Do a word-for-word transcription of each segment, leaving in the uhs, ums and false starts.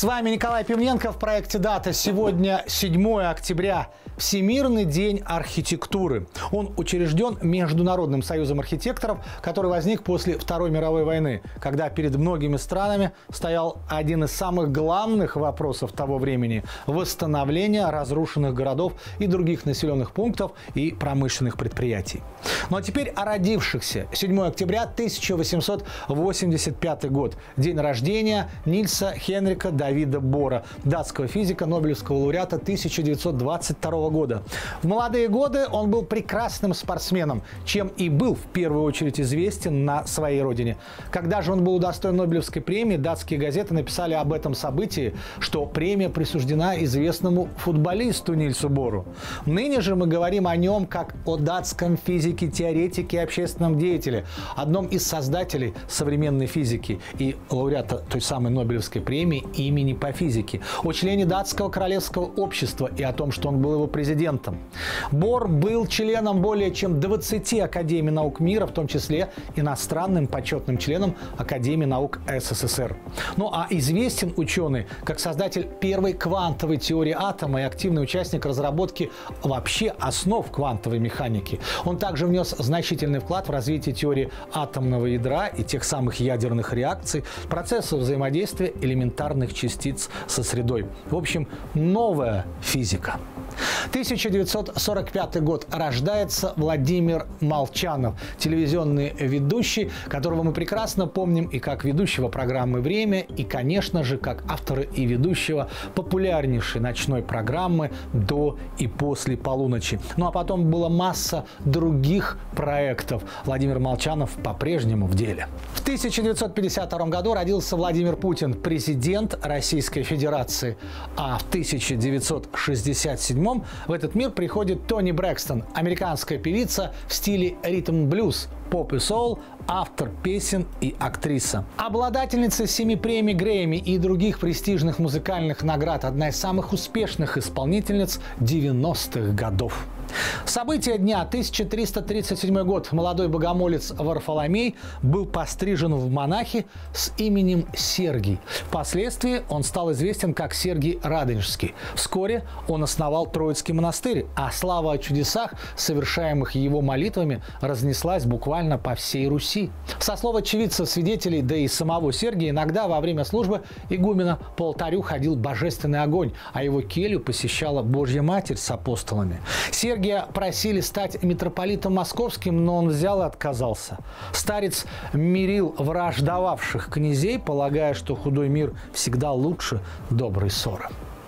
С вами Николай Пивненко в проекте «Дата». Сегодня седьмое октября. Всемирный день архитектуры. Он учрежден Международным союзом архитекторов, который возник после Второй мировой войны, когда перед многими странами стоял один из самых главных вопросов того времени – восстановление разрушенных городов и других населенных пунктов и промышленных предприятий. Ну а теперь о родившихся. седьмое октября тысяча восемьсот восемьдесят пятый год. День рождения Нильса Хенрика Давида Бора, датского физика, Нобелевского лауреата тысяча девятьсот двадцать второго года. В молодые годы он был прекрасным спортсменом, чем и был в первую очередь известен на своей родине. Когда же он был удостоен Нобелевской премии, датские газеты написали об этом событии, что премия присуждена известному футболисту Нильсу Бору. Ныне же мы говорим о нем как о датском физике, теоретике и общественном деятеле, одном из создателей современной физики и лауреата той самой Нобелевской премии имени по физике, о члене датского королевского общества и о том, что он был его президентом. Бор был членом более чем двадцати академий наук мира, в том числе иностранным почетным членом Академии наук СССР. Ну а известен ученый как создатель первой квантовой теории атома и активный участник разработки вообще основ квантовой механики. Он также внес значительный вклад в развитие теории атомного ядра и тех самых ядерных реакций, процессов взаимодействия элементарных частиц со средой. В общем, новая физика. тысяча девятьсот сорок пятый год. Рождается Владимир Молчанов, телевизионный ведущий, которого мы прекрасно помним и как ведущего программы «Время», и, конечно же, как автора и ведущего популярнейшей ночной программы «До и после полуночи». Ну а потом была масса других проектов. Владимир Молчанов по-прежнему в деле. В тысяча девятьсот пятьдесят втором году родился Владимир Путин, президент Российской Федерации. А в тысяча девятьсот шестьдесят седьмом в этот мир приходит Тони Брэкстон, американская певица в стиле ритм-блюз, поп и соул, автор песен и актриса. Обладательница семи премий Грэмми и других престижных музыкальных наград, одна из самых успешных исполнительниц девяностых годов. События дня. тысяча триста тридцать седьмой год. Молодой богомолец Варфоломей был пострижен в монахи с именем Сергий. Впоследствии он стал известен как Сергий Радонежский. Вскоре он основал Троицкий монастырь, а слава о чудесах, совершаемых его молитвами, разнеслась буквально по всей Руси. Со слов очевидцев, свидетелей, да и самого Сергия, иногда во время службы игумена по алтарю ходил божественный огонь, а его келью посещала Божья Матерь с апостолами. Сергия просили стать митрополитом московским, но он взял и отказался. Старец мирил враждовавших князей, полагая, что худой мир всегда лучше доброй ссоры.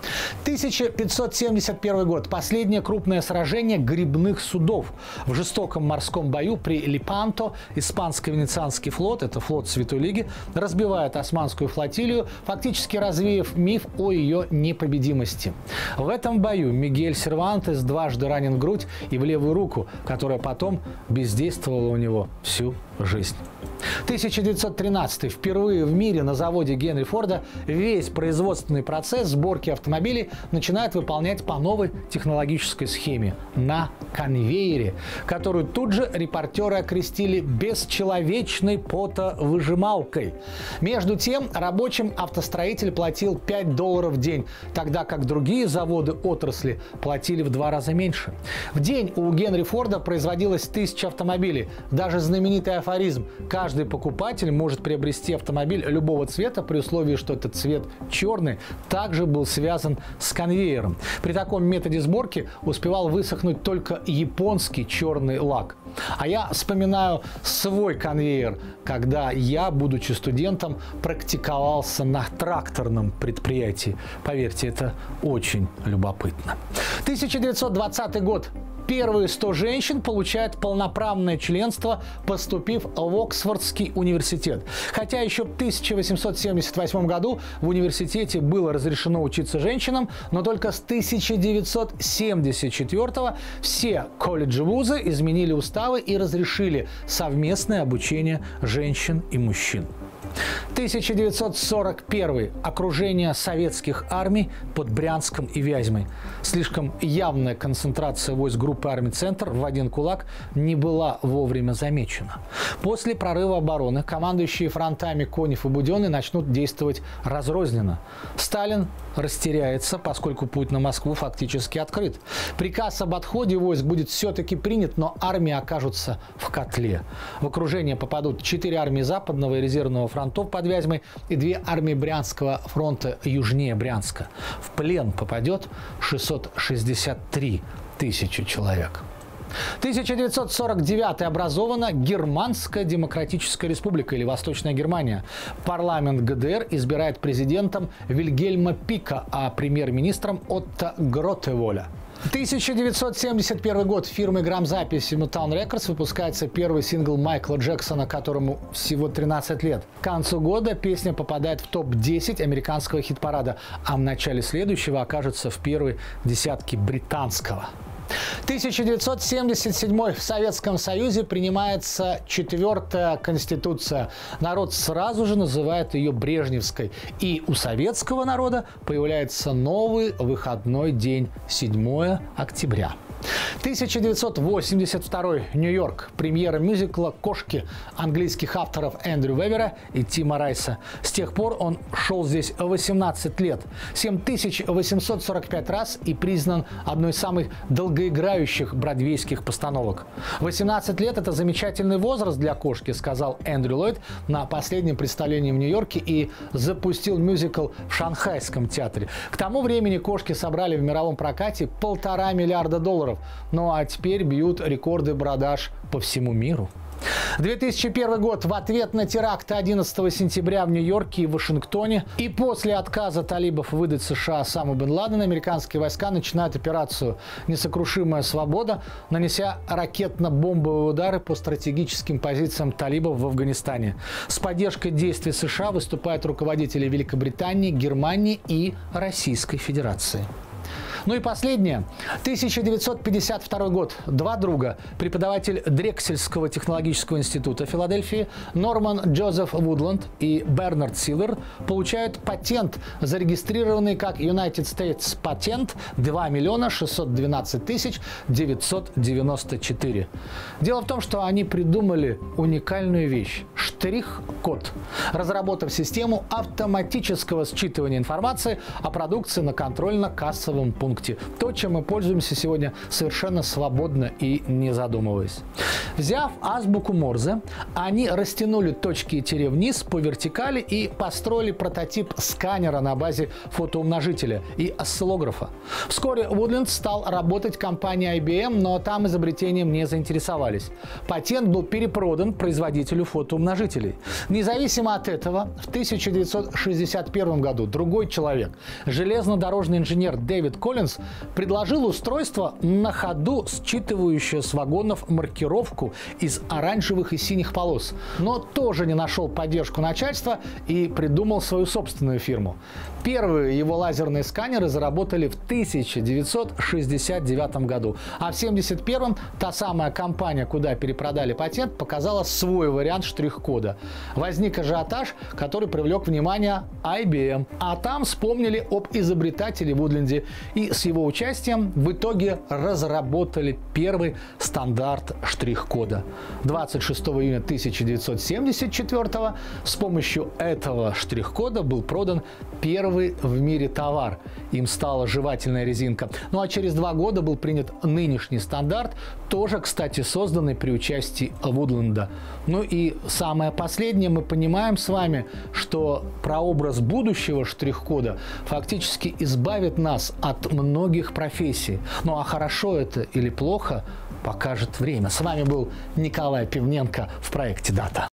тысяча пятьсот семьдесят первый год. Последнее крупное сражение грибных судов. В жестоком морском бою при Лепанто испанско-венецианский флот, это флот Святой Лиги, разбивает османскую флотилию, фактически развеяв миф о ее непобедимости. В этом бою Мигель Сервантес дважды ранен в грудь и в левую руку, которая потом бездействовала у него всю жизнь. тысяча девятьсот тринадцатый. Впервые в мире на заводе Генри Форда весь производственный процесс сборки автомобилей начинает выполнять по новой технологической схеме – на конвейере, которую тут же репортеры окрестили бесчеловечной потовыжималкой. Между тем, рабочим автостроитель платил пять долларов в день, тогда как другие заводы отрасли платили в два раза меньше. В день у Генри Форда производилось тысяча автомобилей. Даже знаменитый афоризм «Каждый покупатель может приобрести автомобиль любого цвета при условии, что этот цвет черный», также был связан с конвейером. При таком методе сборки успевал высохнуть только японский черный лак. А я вспоминаю свой конвейер, когда я, будучи студентом, практиковался на тракторном предприятии. Поверьте, это очень любопытно. тысяча девятьсот двадцатый год. Первые сто женщин получают полноправное членство, поступив в Оксфордский университет. Хотя еще в тысяча восемьсот семьдесят восьмом году в университете было разрешено учиться женщинам, но только с тысяча девятьсот семьдесят четвёртого все колледжи-вузы изменили уставы и разрешили совместное обучение женщин и мужчин. тысяча девятьсот сорок первый. Окружение советских армий под Брянском и Вязьмой. Слишком явная концентрация войск группы армий «Центр» в один кулак не была вовремя замечена. После прорыва обороны командующие фронтами Конев и Буденный начнут действовать разрозненно. Сталин растеряется, поскольку путь на Москву фактически открыт. Приказ об отходе войск будет все-таки принят, но армии окажутся в котле. В окружение попадут четыре армии Западного и резервного фронтов под Вязьмой и две армии Брянского фронта южнее Брянска. В плен попадет шестьсот шестьдесят три тысячи человек. тысяча девятьсот сорок девятый. Образована Германская Демократическая Республика или Восточная Германия. Парламент ГДР избирает президентом Вильгельма Пика, а премьер-министром Отто Гротеволя. тысяча девятьсот семьдесят первый год. Фирмой грамзаписи Motown Records выпускается первый сингл Майкла Джексона, которому всего тринадцать лет. К концу года песня попадает в топ десять американского хит-парада, а в начале следующего окажется в первой десятке британского. тысяча девятьсот семьдесят седьмой. В Советском Союзе принимается четвертая конституция. Народ сразу же называет ее Брежневской. И у советского народа появляется новый выходной день – седьмое октября. тысяча девятьсот восемьдесят второй. Нью-Йорк. Премьера мюзикла «Кошки» английских авторов Эндрю Вебера и Тима Райса. С тех пор он шел здесь восемнадцать лет. семь тысяч восемьсот сорок пять раз и признан одной из самых долгоиграющих бродвейских постановок. восемнадцать лет – это замечательный возраст для «Кошки», сказал Эндрю Ллойд на последнем представлении в Нью-Йорке и запустил мюзикл в Шанхайском театре. К тому времени «Кошки» собрали в мировом прокате полтора миллиарда долларов. Ну а теперь бьют рекорды продаж по всему миру. две тысячи первый год. В ответ на теракты одиннадцатого сентября в Нью-Йорке и Вашингтоне и после отказа талибов выдать США Осаму бен Ладена, американские войска начинают операцию «Несокрушимая свобода», нанеся ракетно-бомбовые удары по стратегическим позициям талибов в Афганистане. С поддержкой действий США выступают руководители Великобритании, Германии и Российской Федерации. Ну и последнее. тысяча девятьсот пятьдесят второй год. Два друга. Преподаватель Дрексельского технологического института Филадельфии Норман Джозеф Вудланд и Бернард Силвер получают патент, зарегистрированный как United States Patent два миллиона шестьсот двенадцать тысяч девятьсот девяносто четыре. Дело в том, что они придумали уникальную вещь – штрих-код, разработав систему автоматического считывания информации о продукции на контрольно-кассовом пункте. То, чем мы пользуемся сегодня совершенно свободно и не задумываясь. Взяв азбуку Морзе, они растянули точки и тире вниз по вертикали и построили прототип сканера на базе фотоумножителя и осциллографа. Вскоре Вудланд стал работать в компании ай би эм, но там изобретением не заинтересовались. Патент был перепродан производителю фотоумножителей. Независимо от этого, в тысяча девятьсот шестьдесят первом году другой человек, железнодорожный инженер Дэвид Коллинз, предложил устройство на ходу, считывающее с вагонов маркировку из оранжевых и синих полос, но тоже не нашел поддержку начальства и придумал свою собственную фирму. Первые его лазерные сканеры заработали в тысяча девятьсот шестьдесят девятом году, а в семьдесят первом та самая компания, куда перепродали патент, показала свой вариант штрих-кода. Возник ажиотаж, который привлек внимание ай би эм, а там вспомнили об изобретателе Вудленде и с его участием в итоге разработали первый стандарт штрих-кода. двадцать шестого июня тысяча девятьсот семьдесят четвёртого с помощью этого штрих-кода был продан первый в мире товар. Им стала жевательная резинка. Ну а через два года был принят нынешний стандарт, тоже, кстати, созданный при участии Вудленда. Ну и самое последнее, мы понимаем с вами, что прообраз будущего штрих-кода фактически избавит нас от многих профессий. Ну а хорошо это или плохо, покажет время. С вами был Николай Пивненко в проекте «Дата».